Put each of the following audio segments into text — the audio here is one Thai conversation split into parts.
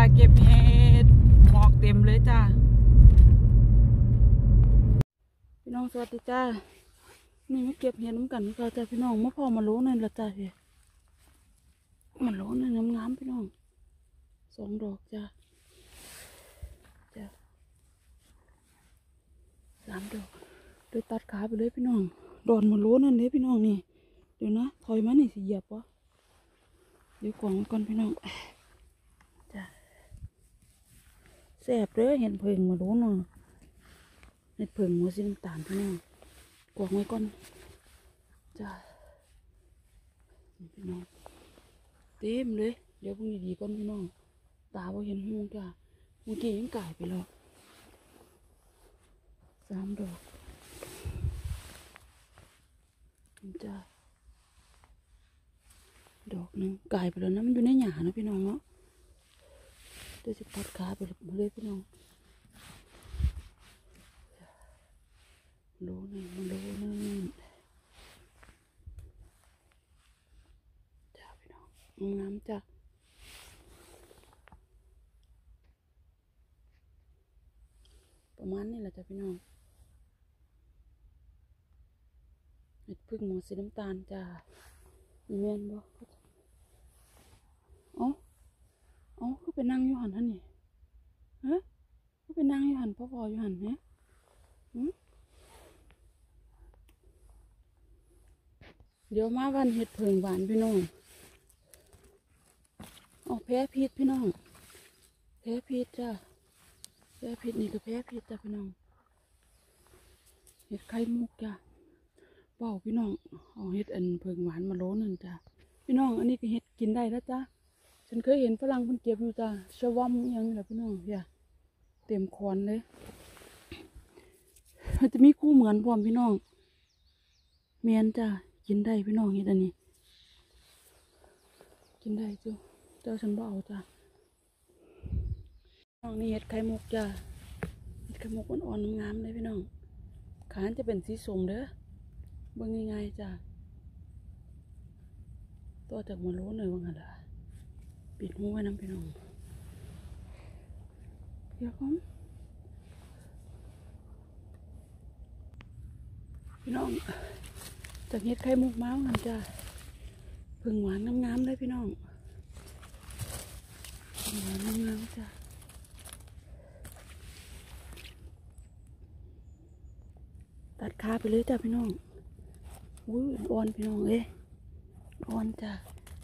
เก็บเห็ดหมอกเต็มเลยจ้าพี่น้องสวัสดีจ้านี่มาเก็บเห็ดน้ำกันก็จ้าพี่น้องมาพอมาโลนั่นละจ้าพี่มันโลนั่นงามๆพี่น้อง2 ดอกจ้า3 ดอกโดยตัดขาไปเลยพี่น้องดอนมาโลนั่นเลยพี่น้องนี่เดี๋ยวนะถอยมาหน่อยสิเหยียบวะเดี๋ยวกล่องก่อนพี่น้องจ้าแซ่บเลยเห็นเพิงมาโลเนาะเห็ดเพิงหัวสีน้ำตาลพี่น้องกล่องไว้ก่อนจ้าพี่น้องเต็มเลยเดี๋ยวพรุ่งนี้ดีก่อนพี่น้องตาบ่เห็นหูจ้าเมื่อกี้ยังก่ายไปแล้ว3 ดอกจ้าดอกหนึ่งก่ายไปแล้วนะมันอยู่ในหญ้านะพี่น้องเนาะเดี๋ยวจะตัดขาไปเลยพี่น้องโลนึงมันโลนึงจ้าพี่น้องงามจ้าประมาณนี้แหละจ้ะพี่น้องเห็ดพึ่งหมอสีน้ำตาลจ้ามีแม่นบ่อ๋อคือไปนั่งอยู่หันท่านนี่ฮะคือไปนั่งอยู่หันพ่ออยู่หันฮะเดี๋ยวมาวันเห็ดเพิงหวานพี่น้องแพ้พิษพี่น้องแพ้พิษจ้าแพ้พิษนี่ก็แพ้พิษจ้ะพี่น้องเห็ดไข่มุกจ้ะเป่าพี่น้องเอาเห็ดอันเพิงหวานมาโลนึงจ้ะพี่น้องอันนี้ก็เห็ดกินได้แล้วจ้ะฉันเคยเห็นฝรั่งเพิ่นเก็บอยู่จ้ะชะวัมยังแหละพี่น้องอย่าเต็มคอนเลยมันจะมีคู่เหมือนพร้อมพี่น้องเมียนจ้ะกินได้พี่น้องเห็ดอันนี้กินได้เจ้าฉันบ่เอาจ้ะน้องนี่เห็ดไข่มุกจ้ะเห็ดไข่มุกอ่อนๆงามเลยพี่น้องขานจะเป็นสีส้มเด้อเบิ่งง่ายๆจ้ะตัวจากมาโลหน่อยว่างั้นล่ะปิดหูไว้น้ำพี่น้องเดี๋ยวผมพี่น้องจากเห็ดไข่มุกม้างั้นจ้ะพึ่งหวานงามๆเลยพี่น้องพึ่งหวานงามๆจ้ะตัดขาไปเลยจ้ะพี่น้องอุ้ยอ่อนพี่น้องเอ้ยอ่อนจ้ะ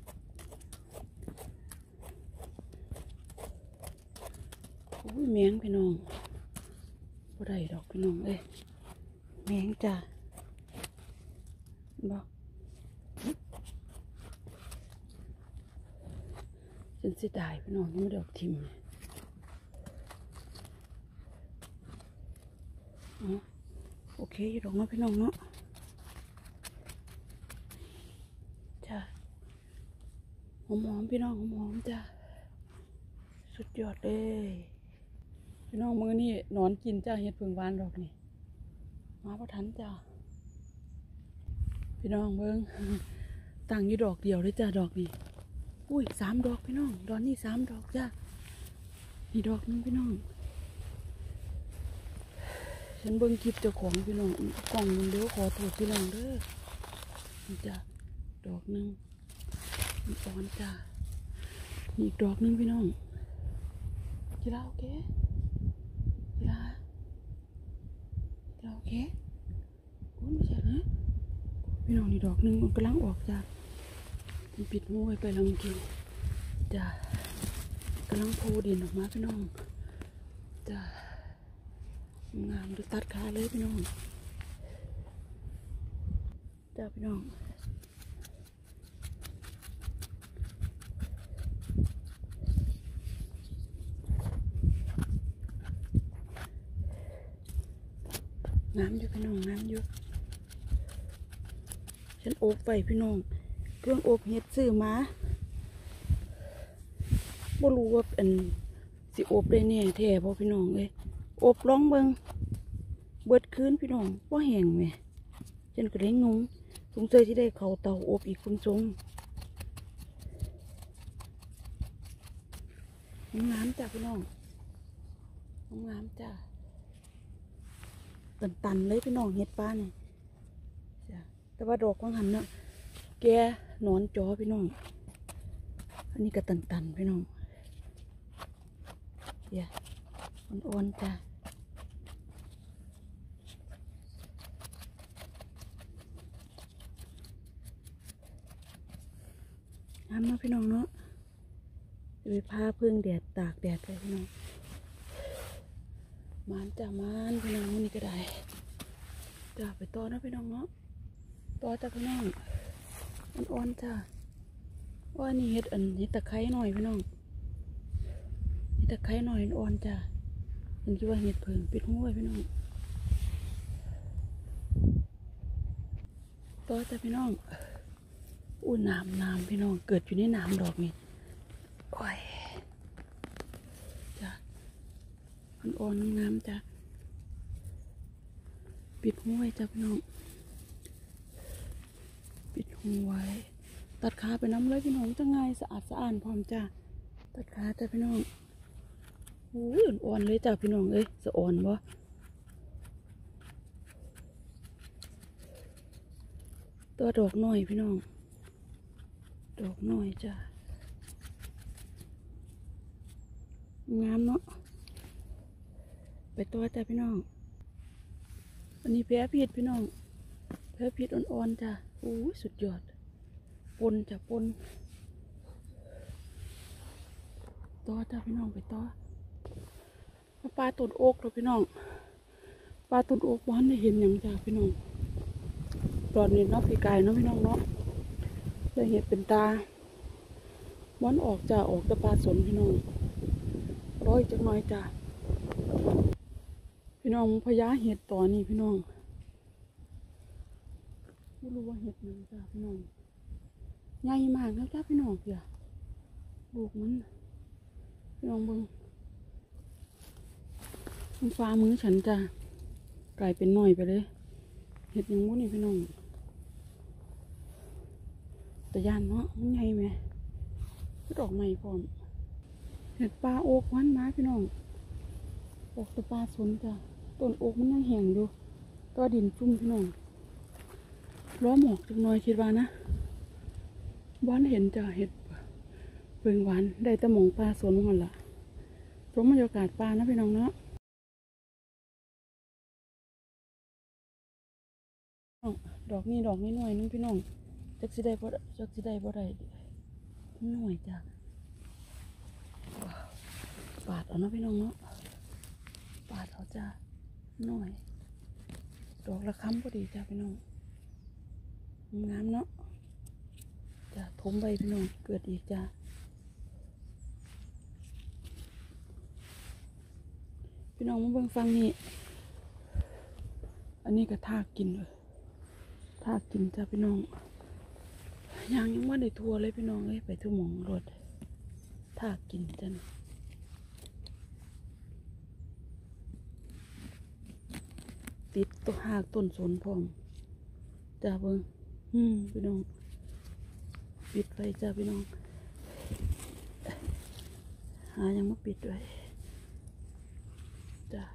อุ้ยแมงพี่น้องบ่ได้ดอกพี่น้องเอ้ยแมงจ้ะบอกฉันเสียดายพี่น้องไม่ดอกทิมโอเคอยู่ดอกเนาะพี่น้องเนาะจ้ะหอมๆพี่น้องหอมๆจ้ะสุดยอดเลยพี่น้องมือนี่นอนกินจ้าเห็ดเพิงหวานดอกนี่มาพอทันจ้าพี่น้องเบิ้งตั้งอยู่ดอกเดียวเลยจ้าดอกนี่อุ้ย3 ดอกพี่น้องดอกนี่3 ดอกจ้านี่ดอกนึงพี่น้องฉันเบิ้งคลิปเจ้าของพี่น้องกล่องนึงเดี๋ยวขอโทษพี่น้องเด้อนี่จ้าดอกนึงนี่อ่อนจ้านี่อีกดอกนึงพี่น้องกีฬาโอเคกีฬาโอเคโอ้ไม่ใช่นะพี่น้องนี่ดอกนึงมันกำลังออกจ้าปิดหูไว้ไปแล้วเมื่อกี้จ้ากำลังโผล่ดินออกมาพี่น้องจ้างามดูตัดขาเลยพี่น้องจ้าพี่น้องงามอยู่พี่น้องงามอยู่ฉันโอบไปพี่น้องเครื่องอบเห็ดซื้อมาบ่รู้ว่าเป็นสิอบได้แน่แท้บ่พี่น้องเลยอบร้องเบิงเบิดคืนพี่น้องว่าแห้งไหมฉันก็เลยงงสงสัยที่ได้เขาเตาอบอีกคุณทรงงามจ้ะพี่น้องงามจ้ะตันเลยพี่น้องเห็ดป้าเนี่ยจ้ะแต่ว่าดอกของหันเนาะแกหนอนจอพี่น้องอันนี้ก็ตันพี่น้องอย่าอ่อนๆจ้ะน้ำมาพี่น้องเนาะจะไปพาพึ่งแดดตากแดดเลยพี่น้องมันจ้ะมันพี่น้องนี่ก็ได้จ้ะไปต่อนะพี่น้องเนาะต่อจ้ะพี่น้องอ่อนๆจ้ะว่านี่เห็ดเห็ดตะไคร้หน่อยพี่น้องเห็ดตะไคร้หน่อยอ่อนจ้ะเห็นคิดว่าเห็ดเผิงปิดหัวพี่น้องต่อจ้ะพี่น้องอู้น้ำพี่น้องเกิดอยู่ในน้ำดอกนี่โอ้ยจ้ะอ่อนๆงามจ้ะปิดหัวจ้ะพี่น้องปิดหัวตัดขาไปน้ำเลยพี่น้องจะง่ายสะอาดสะอ้านพร้อมจ้ะตัดขาจ้ะพี่น้องโอ้ยอ่อนๆเลยจ้ะพี่น้องเอ้ยสะอ่อนบ่ตัวดอกน้อยพี่น้องดอกน้อยจ้ะงามเนาะไปตัวจ้ะพี่น้องอันนี้แพ้พิษพี่น้องแพ้พิษอ่อนๆจ้ะโอ้ยสุดยอดปนจ้ะปนต่อจ้ะพี่น้องไปต่อปลาต้นโอ๊กเราพี่น้องปลาต้นโอ๊กบ้านได้เห็นอย่างจ้ะพี่น้องตอนนี้เนาะพี่กายเนาะพี่น้องเนาะได้เห็นเป็นตาบ้านออกจ้ะออกแต่ปลาสนพี่น้องร้อยจังน้อยจ้ะพี่น้องพญาเห็ดต่อนี่พี่น้องไม่รู้ว่าเห็ดหนึ่งจ้ะพี่น้องใหญ่มากนะจ้ะพี่น้องเพี่ยลูกมันพี่น้องเบิ่งมันฟ้ามือฉันจ้ะกลายเป็นหน่อยไปเลยเห็ดยังมุ้นี่พี่น้องแต่ย่านเนาะมันใหญ่ไหมดอกใหม่พร้อมเห็ดปลาโอกวันมาพี่น้องออกแต่ปลาสนจ้ะต้นโอกมันยังแห้งอยู่ตัวดินชุ่มพี่น้องล้อหมอกจังน้อยคิดว่านะบ้านเห็นจ้ะเห็ดเพิงหวานได้แต่หมองปลาสนหมดละชมบรรยากาศปลานะพี่น้องเนาะดอกนี้หน่อยนึงพี่น้องจักสิได้บ่ได้หน่อยจ้ะปาดเอาเนาะพี่น้องเนาะปาดเอาจ้ะหน่อยดอกละค้ำพอดีจ้ะพี่น้องงามเนาะจ้ะทมใบพี่น้องเกิดอีกจ้ะพี่น้องมาเบิ่งฟังนี่อันนี้ก็ทากกินเลยทากกินจ้ะพี่น้องยังว่าได้ทัวเลยพี่น้องเอ้ยไปทุ่งหมองรถทากกินจ้ะติดตัวหากต้นสนพร้อมจ้ะเบิ่งพี่น้องปิดไฟจ้ะพี่น้องหายังมาปิดไว้จ้ะ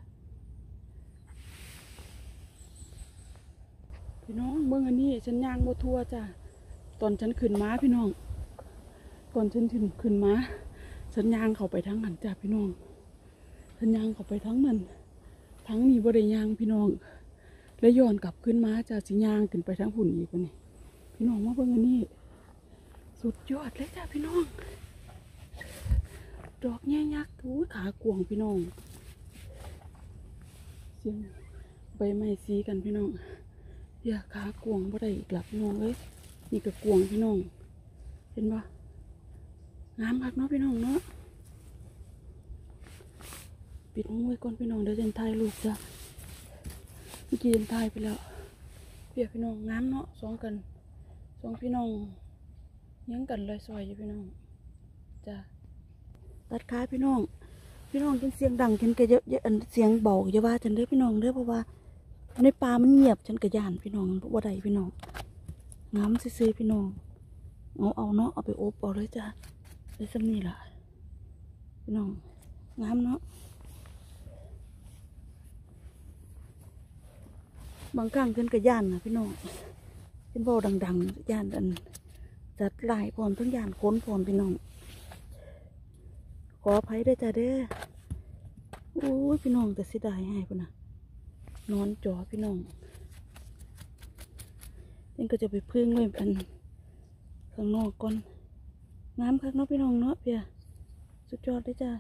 พี่น้องเบิ่งอันนี้ฉันย่างบ่ทั่วจ้ะตอนฉันขึ้นม้าพี่น้องตอนฉันขึ้นม้าฉันย่างเข้าไปทั้งหันจ้ะพี่น้องฉันย่างเข้าไปทั้งนั้นทั้งนี้บ่ได้ย่างพี่น้องแล้วย้อนกลับขึ้นม้าจ้ะสิย่างขึ้นไปทั้งหุ่นอีกว่านี่พี่น้องมาเบิ่งอันนี้สุดยอดเลยจ้ะพี่น้องดอกแง่ยักษ์อุ้ยขากวงพี่น้องเสียงใบไม้สีกันพี่น้องอย่าขากวงบ่ได้อีกหลับพี่น้องเอ้ยนี่ก็กวงพี่น้องเห็นปะงามมากเนาะพี่น้องเนาะปิดมือก่อนพี่น้องเดี๋ยวจะถ่ายรูปจ้ะเมื่อกี้จะถ่ายไปแล้วเปียกพี่น้องงามเนาะสองพี่น้องยังกันลอยซอยอยู่พี่น้องจ้ะตัดขาพี่น้องกินเสียงดังฉันก็เยอะเสียงเบาอย่าว่าฉันเด้อพี่น้องเด้อเพราะว่าในป่ามันเงียบฉันก็ย่านพี่น้องบ่ได้พี่น้องงามซื่อๆพี่น้องเอาเนาะเอาไปอบเอาเลยจ้ะได้สำนี่ล่ะพี่น้องงามเนาะบางครั้งเพิ่นก็ย่านนะพี่น้องเพิ่นเว้าดังๆย่านอันจัดหลายพร้อมทั้งย่านค้นพร้อมพี่น้องขออภัยด้วยจ้าเด้อโอ้ยพี่น้องแต่เสียดายให้พุ่นน่ะนอนจอพี่น้องนี่ก็จะไปพึ่งไว้อันข้างนอกก่อนงามคักเนาะพี่น้องเนาะเพียสุดยอดเลยจ้า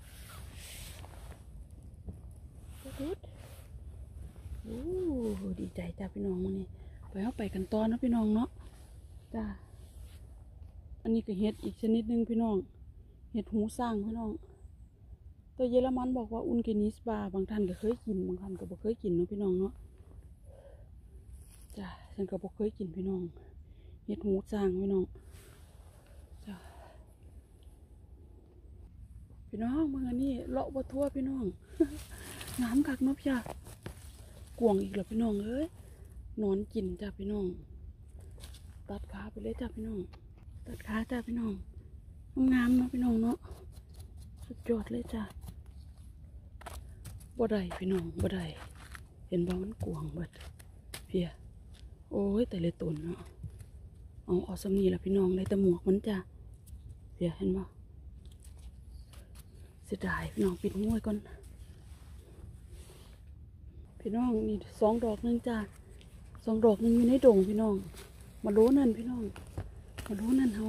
โอ้ดีใจจ้าพี่น้องวันนี้ไปเข้าไปกันต่อนะพี่น้องเนาะจ้าอันนี้ก็เห็ดอีกชนิดหนึ่งพี่น้องเห็ดหูสร้างพี่น้องตัวเยอรมันบอกว่าอุนกินิสบาบางท่านก็เคยกินบางท่านก็บ่เคยกินเนาะพี่น้องเนาะจ้าฉันก็บ่เคยกินพี่น้องเห็ดหูสร้างพี่น้องจ้าพี่น้องเมื่อนี้เลาะบ่ทั่วพี่น้องงามคักเนาะพี่จ้ากวงอีกแล้วพี่น้องเอ้ยนอนกินจ้าพี่น้องตัดขาไปเลยจ้าพี่น้องตัดขาจ้าพี่น้องงามเนาะพี่น้องเนาะสุดยอดเลยจ้าบ่ได้พี่น้องบ่ได้เห็นบ่มันกวงเบิดเพียโอ้ยแต่เลยตุนเนาะเอาสำนีละพี่น้องเลยแต่หมวกมันจ้าเพียเห็นบ่เสียดายพี่น้องปิดม้วยก่อนพี่น้องนี่2 ดอกนึงจ้า2 ดอกนึงอยู่ในดงพี่น้องมาโลนั่นพี่น้องมาโลนั่นเขา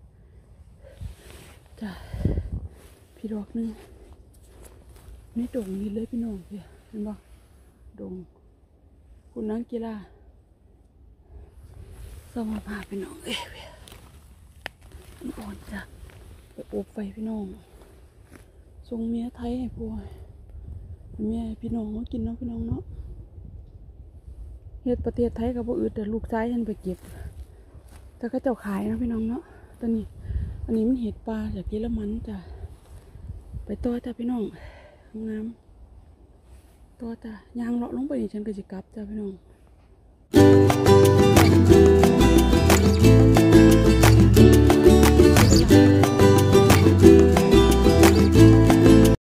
จ้าพี่ดอกนึงในดงนี่เลยพี่น้องเพียเห็นบ่ดงคุณนังกีฬาสมภาพพี่น้องเอ้ยอ่อนจ้ะไปอบไฟพี่น้องส่งเมียไทยให้พ่อเมียพี่น้องมากินเนาะพี่น้องเนาะเฮ็ดประเทศไทยกับบ่อื่นแต่ลูกชายฉันไปเก็บแต่ก็เจ้าขายนะพี่น้องเนาะตอนนี้อันนี้มันเห็ดปลาจากเยอรมันจ้ะไปต่อจ้ะพี่น้องงามต่อจ้ะยางเลาะลงไปนี่ฉันก็จะกลับจ้ะพี่น้อง